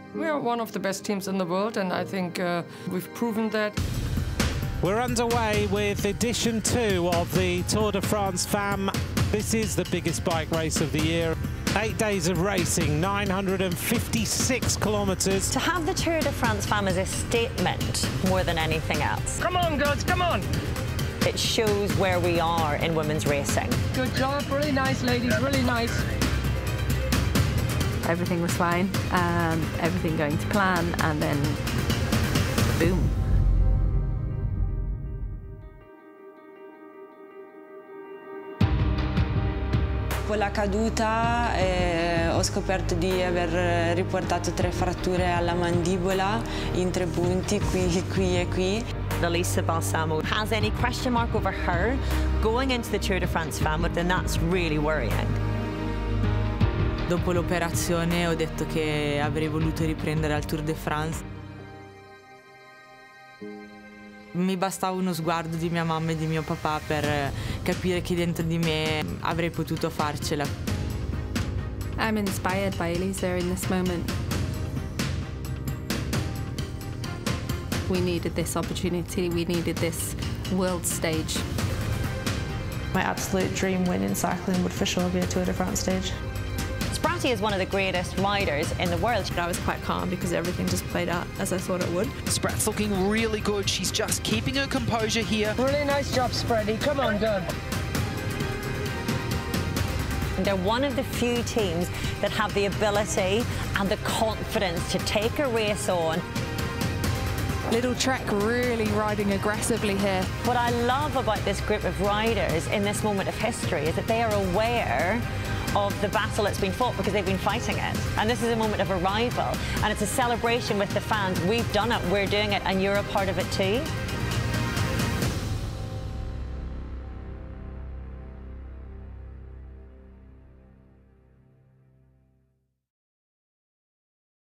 We are one of the best teams in the world, and I think we've proven that. We're underway with edition 2 of the Tour de France Femmes. This is the biggest bike race of the year. 8 days of racing, 956 kilometres. To have the Tour de France Femmes is a statement more than anything else. Come on, girls, come on! It shows where we are in women's racing. Good job, really nice, ladies, really nice. Everything was fine, everything going to plan, and then boom. Dopo la caduta ho scoperto di aver riportato 3 fratture alla mandibola in 3 punti, qui e qui. Elisa Balsamo has any question mark over her going into the Tour de France Femmes, then that's really worrying. Dopo l'operazione ho detto che avrei voluto riprendere al Tour de France. Mi bastava uno sguardo di mia mamma e di mio papà per capire che dentro di me avrei potuto farcela. I'm inspired by Elisa in this moment. We needed this opportunity, we needed this world stage. My absolute dream win in cycling would for sure be a Tour de France stage. Spratt is one of the greatest riders in the world. I was quite calm because everything just played out as I thought it would. Spratt's looking really good. She's just keeping her composure here. Really nice job, Spratty. Come on, girl. They're one of the few teams that have the ability and the confidence to take a race on. Lidl-Trek really riding aggressively here. What I love about this group of riders in this moment of history is that they are aware of the battle that's been fought because they've been fighting it. And this is a moment of arrival, and it's a celebration with the fans. We've done it, we're doing it, and you're a part of it too.